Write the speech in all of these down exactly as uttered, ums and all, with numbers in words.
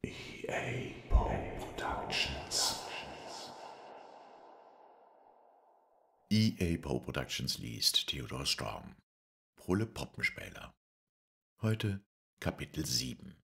E A Poe Productions. E A Poe Productions liest Theodor Storm. Brulle Poppenspieler. Heute Kapitel sieben.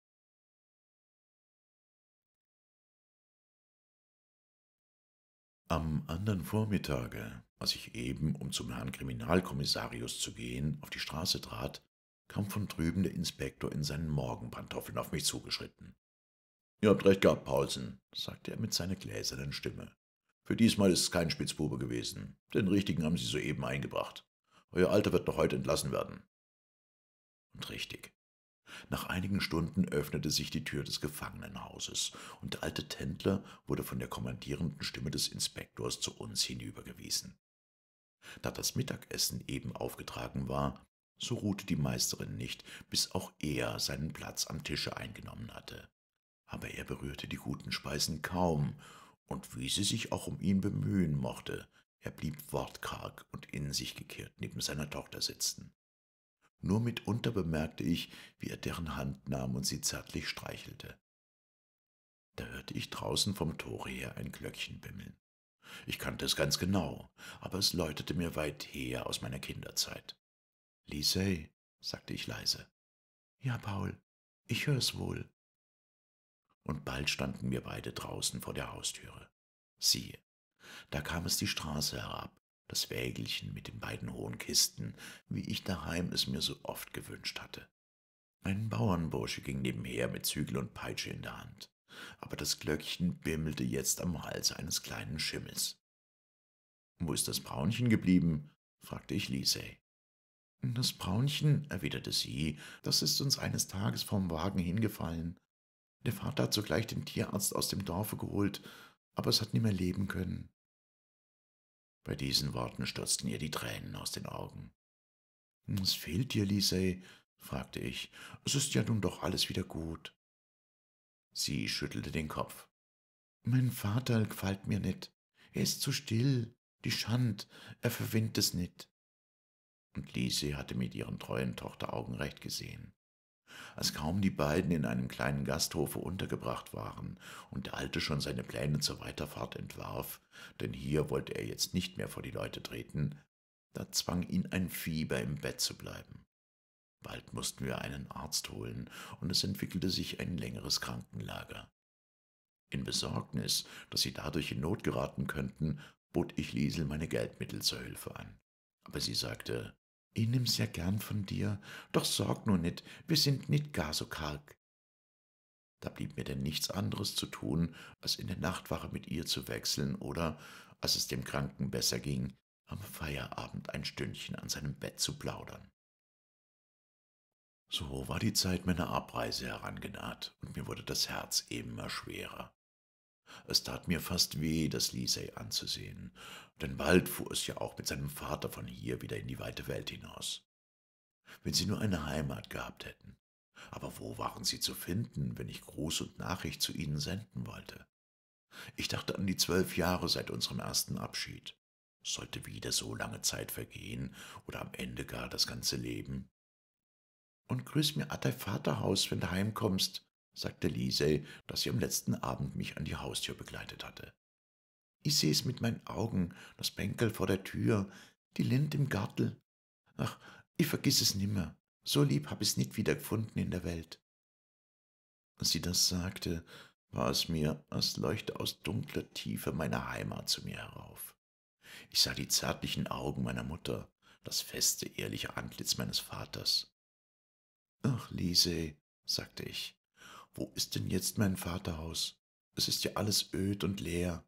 Am anderen Vormittage, als ich eben, um zum Herrn Kriminalkommissarius zu gehen, auf die Straße trat, kam von drüben der Inspektor in seinen Morgenpantoffeln auf mich zugeschritten. »Ihr habt recht gehabt, Paulsen«, sagte er mit seiner gläsernen Stimme. »Für diesmal ist es kein Spitzbube gewesen. Den richtigen haben Sie soeben eingebracht. Euer Alter wird noch heute entlassen werden.« Und richtig. Nach einigen Stunden öffnete sich die Tür des Gefangenenhauses, und der alte Tendler wurde von der kommandierenden Stimme des Inspektors zu uns hinübergewiesen. Da das Mittagessen eben aufgetragen war, so ruhte die Meisterin nicht, bis auch er seinen Platz am Tische eingenommen hatte. Aber er berührte die guten Speisen kaum, und wie sie sich auch um ihn bemühen mochte, er blieb wortkarg und in sich gekehrt neben seiner Tochter sitzen. Nur mitunter bemerkte ich, wie er deren Hand nahm und sie zärtlich streichelte. Da hörte ich draußen vom Tore her ein Glöckchen bimmeln. Ich kannte es ganz genau, aber es läutete mir weit her aus meiner Kinderzeit. »Lisei«, sagte ich leise. »Ja, Paul, ich hör's wohl.« Und bald standen wir beide draußen vor der Haustüre. Siehe, da kam es die Straße herab, das Wägelchen mit den beiden hohen Kisten, wie ich daheim es mir so oft gewünscht hatte. Ein Bauernbursche ging nebenher mit Zügel und Peitsche in der Hand, aber das Glöckchen bimmelte jetzt am Halse eines kleinen Schimmels. »Wo ist das Braunchen geblieben?« fragte ich Lisei. »Das Braunchen«, erwiderte sie, »das ist uns eines Tages vom Wagen hingefallen. Der Vater hat sogleich den Tierarzt aus dem Dorfe geholt, aber es hat nimmer leben können.« Bei diesen Worten stürzten ihr die Tränen aus den Augen. »Was fehlt dir, Lisei?« fragte ich. »Es ist ja nun doch alles wieder gut.« Sie schüttelte den Kopf. »Mein Vater gefällt mir nit. Er ist zu still, die Schand, er verwindt es nit.« Und Lise hatte mit ihren treuen Tochteraugen recht gesehen. Als kaum die beiden in einem kleinen Gasthofe untergebracht waren und der Alte schon seine Pläne zur Weiterfahrt entwarf, denn hier wollte er jetzt nicht mehr vor die Leute treten, da zwang ihn ein Fieber, im Bett zu bleiben. Bald mussten wir einen Arzt holen, und es entwickelte sich ein längeres Krankenlager. In Besorgnis, dass sie dadurch in Not geraten könnten, bot ich Liesel meine Geldmittel zur Hilfe an. Aber sie sagte, »Ich nimm's ja gern von dir, doch sorg nur nit, wir sind nit gar so karg.« Da blieb mir denn nichts anderes zu tun, als in der Nachtwache mit ihr zu wechseln oder, als es dem Kranken besser ging, am Feierabend ein Stündchen an seinem Bett zu plaudern. So war die Zeit meiner Abreise herangenaht, und mir wurde das Herz immer schwerer. Es tat mir fast weh, das Lisei anzusehen, denn bald fuhr es ja auch mit seinem Vater von hier wieder in die weite Welt hinaus. Wenn sie nur eine Heimat gehabt hätten. Aber wo waren sie zu finden, wenn ich Gruß und Nachricht zu ihnen senden wollte? Ich dachte an die zwölf Jahre seit unserem ersten Abschied. Sollte wieder so lange Zeit vergehen oder am Ende gar das ganze Leben? »Und grüß mir at dei Vaterhaus, wenn du heimkommst«, sagte Lisei, dass sie am letzten Abend mich an die Haustür begleitet hatte. »Ich seh's mit meinen Augen, das Bänkel vor der Tür, die Lind im Gartel. Ach, ich vergiss es nimmer. So lieb hab ich's nit wieder gefunden in der Welt.« Als sie das sagte, war es mir, als leuchte aus dunkler Tiefe meine Heimat zu mir herauf. Ich sah die zärtlichen Augen meiner Mutter, das feste, ehrliche Antlitz meines Vaters. »Ach, Lisei«, sagte ich, »wo ist denn jetzt mein Vaterhaus? Es ist ja alles öd und leer.«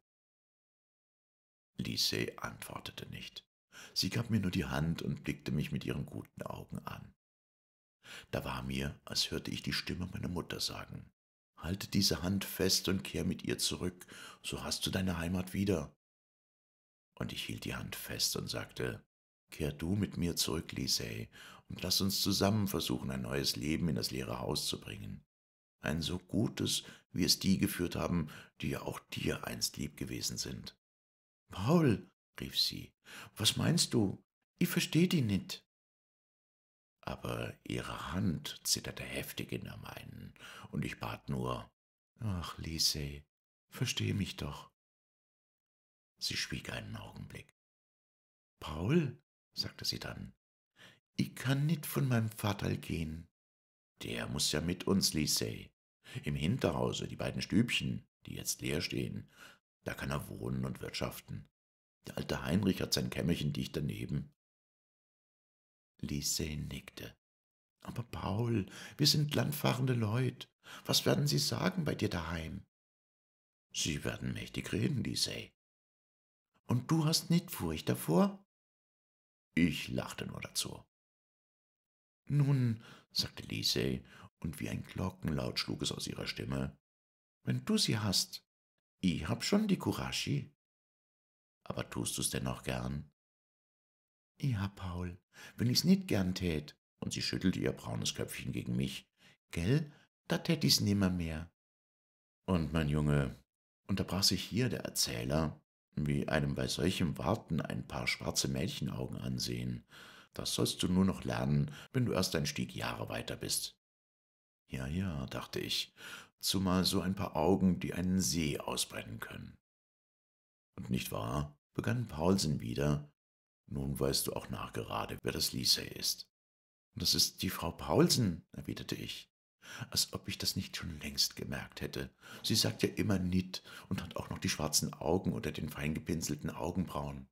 Lisei antwortete nicht. Sie gab mir nur die Hand und blickte mich mit ihren guten Augen an. Da war mir, als hörte ich die Stimme meiner Mutter sagen, »Halte diese Hand fest und kehr mit ihr zurück, so hast du deine Heimat wieder.« Und ich hielt die Hand fest und sagte, »Kehr du mit mir zurück, Lisei, und lass uns zusammen versuchen, ein neues Leben in das leere Haus zu bringen. Ein so gutes, wie es die geführt haben, die ja auch dir einst lieb gewesen sind.« »Paul«, rief sie, »was meinst du? Ich versteh die nit.« Aber ihre Hand zitterte heftig in der meinen, und ich bat nur, Ach, Lisey, versteh mich doch. Sie schwieg einen Augenblick. Paul, sagte sie dann, ich kann nit von meinem Vaterl gehen. Der muß ja mit uns, Lisey. Im Hinterhause, die beiden Stübchen, die jetzt leer stehen, da kann er wohnen und wirtschaften. Der alte Heinrich hat sein Kämmerchen dicht daneben. Lisey nickte. Aber Paul, wir sind landfahrende Leut. Was werden sie sagen bei dir daheim? Sie werden mächtig reden, Lisey. Und du hast nit Furcht davor? Ich lachte nur dazu. Nun, sagte Lisey, und wie ein Glockenlaut schlug es aus ihrer Stimme, wenn du sie hast, ich hab schon die Kurashi. Aber tust du's denn auch gern? Ja, Paul, wenn ich's nit gern tät, und sie schüttelte ihr braunes Köpfchen gegen mich, gell, da tät ich's nimmermehr. Und mein Junge, unterbrach sich hier der Erzähler, wie einem bei solchem Warten ein paar schwarze Mädchenaugen ansehen, das sollst du nur noch lernen, wenn du erst ein Stieg Jahre weiter bist. Ja, ja, dachte ich, zumal so ein paar Augen, die einen See ausbrennen können. Und nicht wahr, begann Paulsen wieder, nun weißt du auch nachgerade, wer das Lisey ist. Das ist die Frau Paulsen, erwiderte ich, als ob ich das nicht schon längst gemerkt hätte. Sie sagt ja immer nit und hat auch noch die schwarzen Augen unter den fein gepinselten Augenbrauen.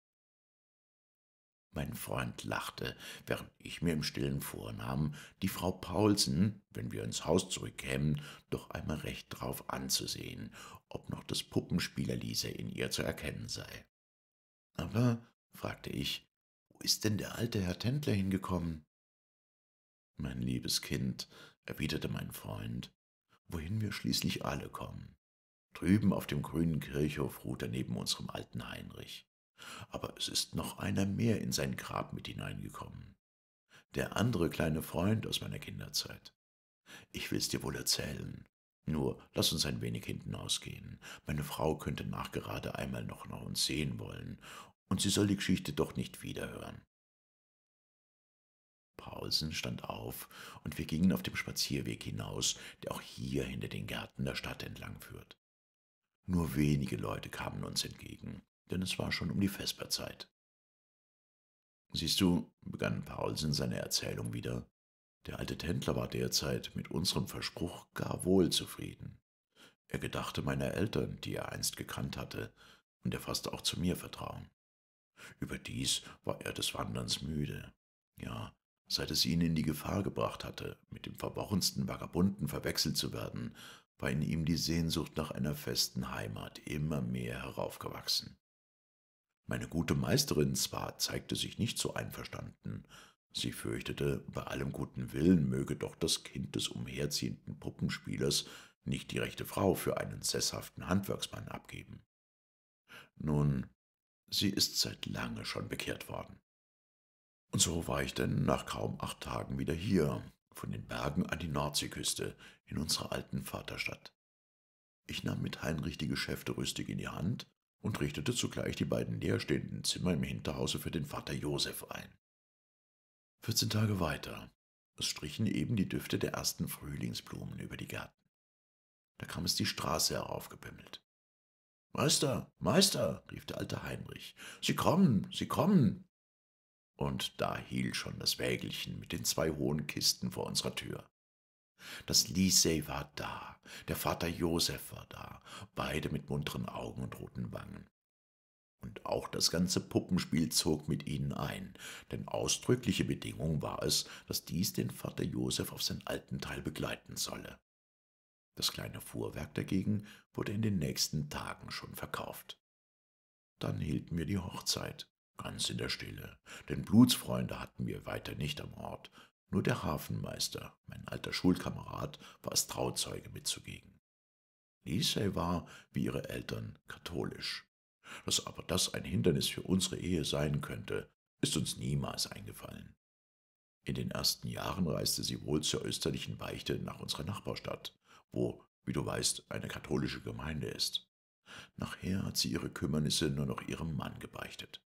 Mein Freund lachte, während ich mir im Stillen vornahm, die Frau Paulsen, wenn wir ins Haus zurückkämen, doch einmal recht drauf anzusehen, ob noch das Puppenspielerliese in ihr zu erkennen sei. Aber, fragte ich, wo ist denn der alte Herr Tendler hingekommen? Mein liebes Kind, erwiderte mein Freund, wohin wir schließlich alle kommen. Drüben auf dem grünen Kirchhof ruht er neben unserem alten Heinrich. Aber es ist noch einer mehr in sein Grab mit hineingekommen. Der andere kleine Freund aus meiner Kinderzeit. Ich will's dir wohl erzählen. Nur lass uns ein wenig hinten ausgehen. Meine Frau könnte nachgerade einmal noch nach uns sehen wollen, und sie soll die Geschichte doch nicht wiederhören. Paulsen stand auf, und wir gingen auf dem Spazierweg hinaus, der auch hier hinter den Gärten der Stadt entlang führt. Nur wenige Leute kamen uns entgegen, denn es war schon um die Vesperzeit. Siehst du, begann Paulsen seine Erzählung wieder, der alte Tendler war derzeit mit unserem Verspruch gar wohl zufrieden. Er gedachte meiner Eltern, die er einst gekannt hatte, und er fasste auch zu mir Vertrauen. Überdies war er des Wanderns müde. Ja, seit es ihn in die Gefahr gebracht hatte, mit dem verworrensten Vagabunden verwechselt zu werden, war in ihm die Sehnsucht nach einer festen Heimat immer mehr heraufgewachsen. Meine gute Meisterin zwar zeigte sich nicht so einverstanden, sie fürchtete, bei allem guten Willen möge doch das Kind des umherziehenden Puppenspielers nicht die rechte Frau für einen sesshaften Handwerksmann abgeben. Nun, sie ist seit lange schon bekehrt worden. Und so war ich denn nach kaum acht Tagen wieder hier, von den Bergen an die Nordseeküste, in unserer alten Vaterstadt. Ich nahm mit Heinrich die Geschäfte rüstig in die Hand und richtete zugleich die beiden leerstehenden Zimmer im Hinterhause für den Vater Joseph ein. Vierzehn Tage weiter. Es strichen eben die Düfte der ersten Frühlingsblumen über die Gärten. Da kam es die Straße heraufgebimmelt. »Meister, Meister«, rief der alte Heinrich, »Sie kommen, Sie kommen!« Und da hielt schon das Wägelchen mit den zwei hohen Kisten vor unserer Tür. Das Lisey war da, der Vater Joseph war da, beide mit munteren Augen und roten Wangen. Und auch das ganze Puppenspiel zog mit ihnen ein, denn ausdrückliche Bedingung war es, dass dies den Vater Joseph auf sein alten Teil begleiten solle. Das kleine Fuhrwerk dagegen wurde in den nächsten Tagen schon verkauft. Dann hielten wir die Hochzeit, ganz in der Stille, denn Blutsfreunde hatten wir weiter nicht am Ort, nur der Hafenmeister, mein alter Schulkamerad, war als Trauzeuge mitzugegen. Lisey war, wie ihre Eltern, katholisch. Dass aber das ein Hindernis für unsere Ehe sein könnte, ist uns niemals eingefallen. In den ersten Jahren reiste sie wohl zur österlichen Beichte nach unserer Nachbarstadt, wo, wie du weißt, eine katholische Gemeinde ist. Nachher hat sie ihre Kümmernisse nur noch ihrem Mann gebeichtet.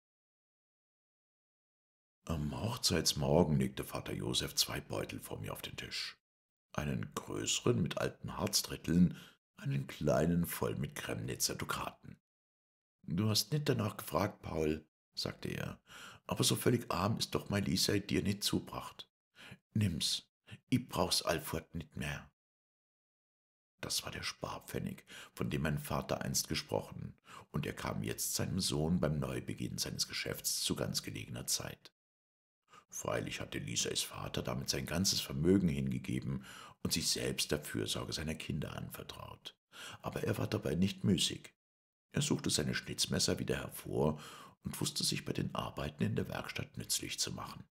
Am Hochzeitsmorgen legte Vater Joseph zwei Beutel vor mir auf den Tisch. Einen größeren mit alten Harzdritteln, einen kleinen voll mit Kremnitzer Dukaten. »Du hast nicht danach gefragt, Paul«, sagte er, »aber so völlig arm ist doch mei Lisei dir nicht zubracht. Nimm's, i brauch's allfort nit mehr.« Das war der Sparpfennig, von dem mein Vater einst gesprochen, und er kam jetzt seinem Sohn beim Neubeginn seines Geschäfts zu ganz gelegener Zeit. Freilich hatte Liseis Vater damit sein ganzes Vermögen hingegeben und sich selbst der Fürsorge seiner Kinder anvertraut. Aber er war dabei nicht müßig. Er suchte seine Schnitzmesser wieder hervor und wusste sich bei den Arbeiten in der Werkstatt nützlich zu machen.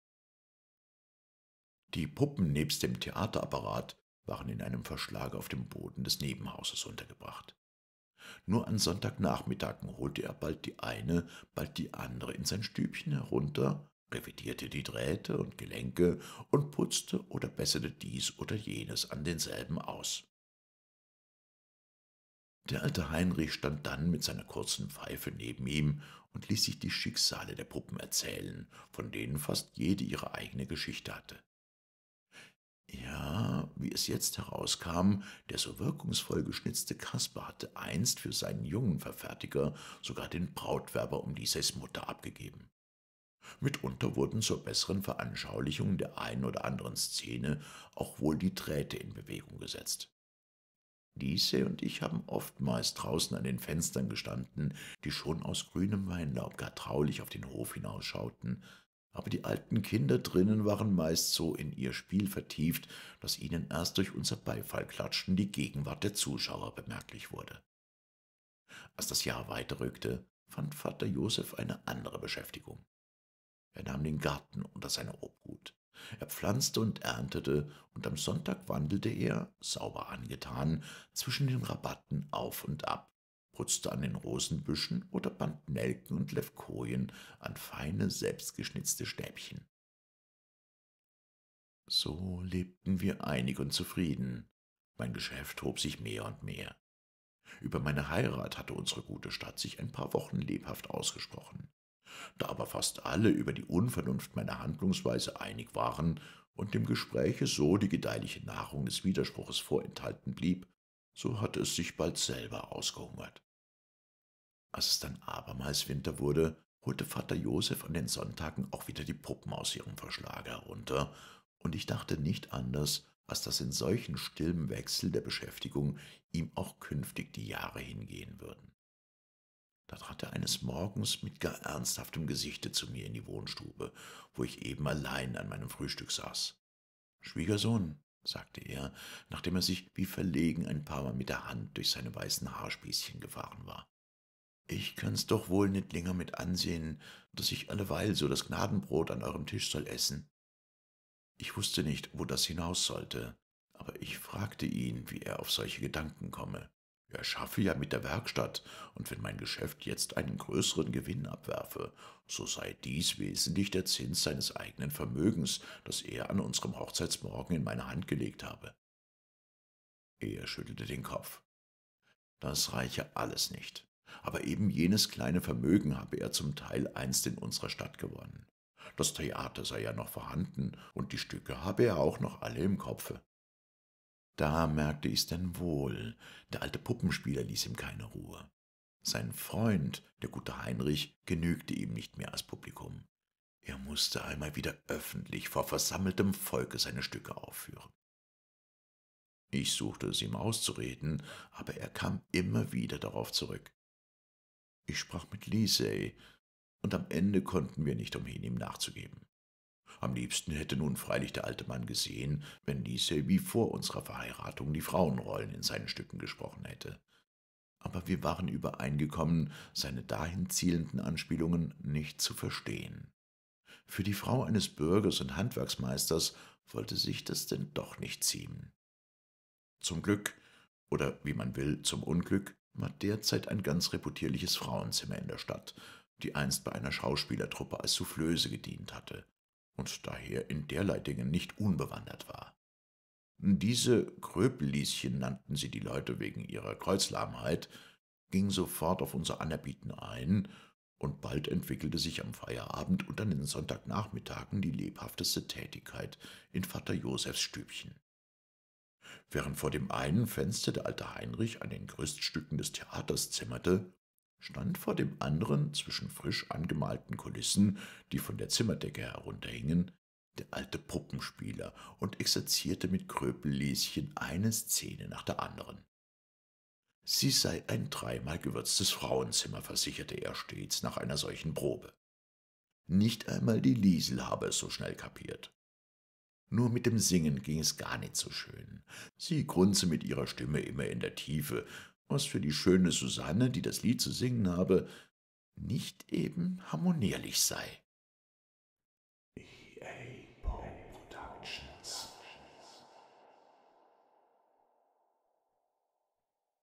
Die Puppen nebst dem Theaterapparat waren in einem Verschlag auf dem Boden des Nebenhauses untergebracht. Nur an Sonntagnachmittagen holte er bald die eine, bald die andere in sein Stübchen herunter, revidierte die Drähte und Gelenke und putzte oder besserte dies oder jenes an denselben aus. Der alte Heinrich stand dann mit seiner kurzen Pfeife neben ihm und ließ sich die Schicksale der Puppen erzählen, von denen fast jede ihre eigene Geschichte hatte. Ja, wie es jetzt herauskam, der so wirkungsvoll geschnitzte Kasper hatte einst für seinen jungen Verfertiger sogar den Brautwerber um Liseis Mutter abgegeben. Mitunter wurden zur besseren Veranschaulichung der einen oder anderen Szene auch wohl die Drähte in Bewegung gesetzt. Lise und ich haben oftmals draußen an den Fenstern gestanden, die schon aus grünem Weinlaub gar traulich auf den Hof hinausschauten, aber die alten Kinder drinnen waren meist so in ihr Spiel vertieft, dass ihnen erst durch unser Beifallklatschen die Gegenwart der Zuschauer bemerklich wurde. Als das Jahr weiterrückte, fand Vater Joseph eine andere Beschäftigung. Er nahm den Garten unter seine Obhut. Er pflanzte und erntete, und am Sonntag wandelte er, sauber angetan, zwischen den Rabatten auf und ab, putzte an den Rosenbüschen oder band Nelken und Levkojen an feine, selbstgeschnitzte Stäbchen. So lebten wir einig und zufrieden. Mein Geschäft hob sich mehr und mehr. Über meine Heirat hatte unsere gute Stadt sich ein paar Wochen lebhaft ausgesprochen. Da aber fast alle über die Unvernunft meiner Handlungsweise einig waren und dem Gespräche so die gedeihliche Nahrung des Widerspruches vorenthalten blieb, so hatte es sich bald selber ausgehungert. Als es dann abermals Winter wurde, holte Vater Joseph an den Sonntagen auch wieder die Puppen aus ihrem Verschlag herunter, und ich dachte nicht anders, als dass in solchen stillem Wechsel der Beschäftigung ihm auch künftig die Jahre hingehen würden. Da trat er eines Morgens mit gar ernsthaftem Gesichte zu mir in die Wohnstube, wo ich eben allein an meinem Frühstück saß. »Schwiegersohn«, sagte er, nachdem er sich wie verlegen ein paarmal mit der Hand durch seine weißen Haarspießchen gefahren war, »ich kann's doch wohl nicht länger mit ansehen, dass ich alleweil so das Gnadenbrot an eurem Tisch soll essen.« Ich wusste nicht, wo das hinaus sollte, aber ich fragte ihn, wie er auf solche Gedanken komme. Er schaffe ja mit der Werkstatt, und wenn mein Geschäft jetzt einen größeren Gewinn abwerfe, so sei dies wesentlich der Zins seines eigenen Vermögens, das er an unserem Hochzeitsmorgen in meine Hand gelegt habe. Er schüttelte den Kopf. Das reiche alles nicht, aber eben jenes kleine Vermögen habe er zum Teil einst in unserer Stadt gewonnen. Das Theater sei ja noch vorhanden, und die Stücke habe er auch noch alle im Kopfe. Da merkte ich's denn wohl, der alte Puppenspieler ließ ihm keine Ruhe. Sein Freund, der gute Heinrich, genügte ihm nicht mehr als Publikum. Er musste einmal wieder öffentlich vor versammeltem Volke seine Stücke aufführen. Ich suchte es ihm auszureden, aber er kam immer wieder darauf zurück. Ich sprach mit Lisei, und am Ende konnten wir nicht umhin, ihm nachzugeben. Am liebsten hätte nun freilich der alte Mann gesehen, wenn Lisei wie vor unserer Verheiratung die Frauenrollen in seinen Stücken gesprochen hätte. Aber wir waren übereingekommen, seine dahin zielenden Anspielungen nicht zu verstehen. Für die Frau eines Bürgers und Handwerksmeisters wollte sich das denn doch nicht ziemen. Zum Glück, oder wie man will, zum Unglück, war derzeit ein ganz reputierliches Frauenzimmer in der Stadt, die einst bei einer Schauspielertruppe als Soufflöse gedient hatte und daher in derlei Dingen nicht unbewandert war. Diese Gröbellieschen nannten sie die Leute wegen ihrer Kreuzlahmheit, ging sofort auf unser Anerbieten ein, und bald entwickelte sich am Feierabend und an den Sonntagnachmittagen die lebhafteste Tätigkeit in Vater Josephs Stübchen. Während vor dem einen Fenster der alte Heinrich an den Gerüststücken des Theaters zimmerte, stand vor dem anderen zwischen frisch angemalten Kulissen, die von der Zimmerdecke herunterhingen, der alte Puppenspieler und exerzierte mit Kröpel-Lieschen eine Szene nach der anderen. Sie sei ein dreimal gewürztes Frauenzimmer, versicherte er stets nach einer solchen Probe. Nicht einmal die Liesel habe es so schnell kapiert. Nur mit dem Singen ging es gar nicht so schön. Sie grunze mit ihrer Stimme immer in der Tiefe, was für die schöne Susanne, die das Lied zu singen habe, nicht eben harmonierlich sei. E A